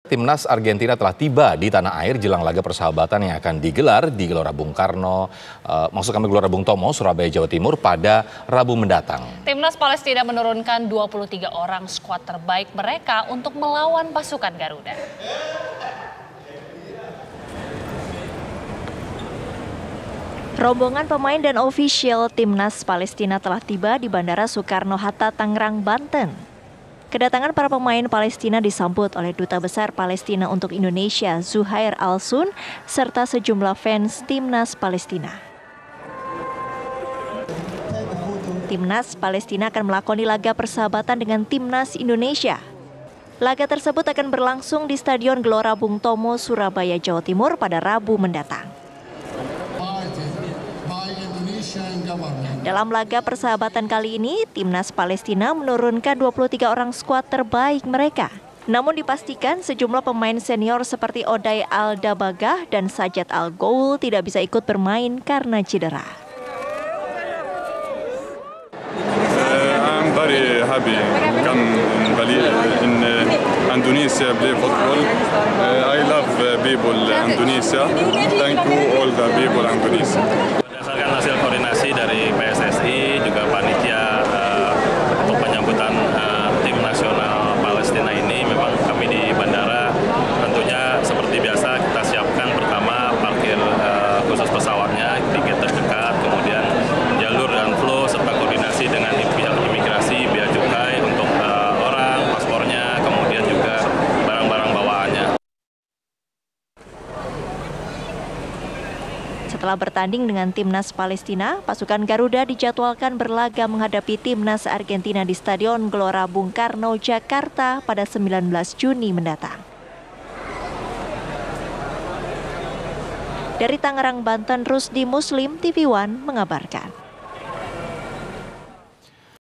Timnas Argentina telah tiba di tanah air jelang laga persahabatan yang akan digelar di Gelora Bung Karno, Gelora Bung Tomo, Surabaya, Jawa Timur pada Rabu mendatang. Timnas Palestina menurunkan 23 orang skuad terbaik mereka untuk melawan pasukan Garuda. Rombongan pemain dan ofisial Timnas Palestina telah tiba di Bandara Soekarno-Hatta, Tangerang, Banten. Kedatangan para pemain Palestina disambut oleh Duta Besar Palestina untuk Indonesia, Zuhair Al-Sun, serta sejumlah fans Timnas Palestina. Timnas Palestina akan melakoni laga persahabatan dengan Timnas Indonesia. Laga tersebut akan berlangsung di Stadion Gelora Bung Tomo, Surabaya, Jawa Timur pada Rabu mendatang. Dalam laga persahabatan kali ini, Timnas Palestina menurunkan 23 orang skuad terbaik mereka. Namun dipastikan sejumlah pemain senior seperti Oday Al-Dabagah dan Sajat Al-Goul tidak bisa ikut bermain karena cedera. I'm very happy come in Indonesia play football. I love people Indonesia. Thank you all the people Indonesia. Berdasarkan hasil koordinasi dari PSSI juga panitia untuk penyambutan tim nasional Palestina ini, memang kami di bandara tentunya seperti biasa kita siapkan pertama parkir khusus pesawatnya, tiket terdekat, kemudian jalur dan flow serta koordinasi dengan pihak imigrasi, bea cukai untuk orang, paspornya, kemudian juga barang-barang bawaannya. Setelah bertanding dengan Timnas Palestina, pasukan Garuda dijadwalkan berlaga menghadapi Timnas Argentina di Stadion Gelora Bung Karno, Jakarta pada 19 Juni mendatang. Dari Tangerang, Banten, Rusdi Muslim, TV One mengabarkan.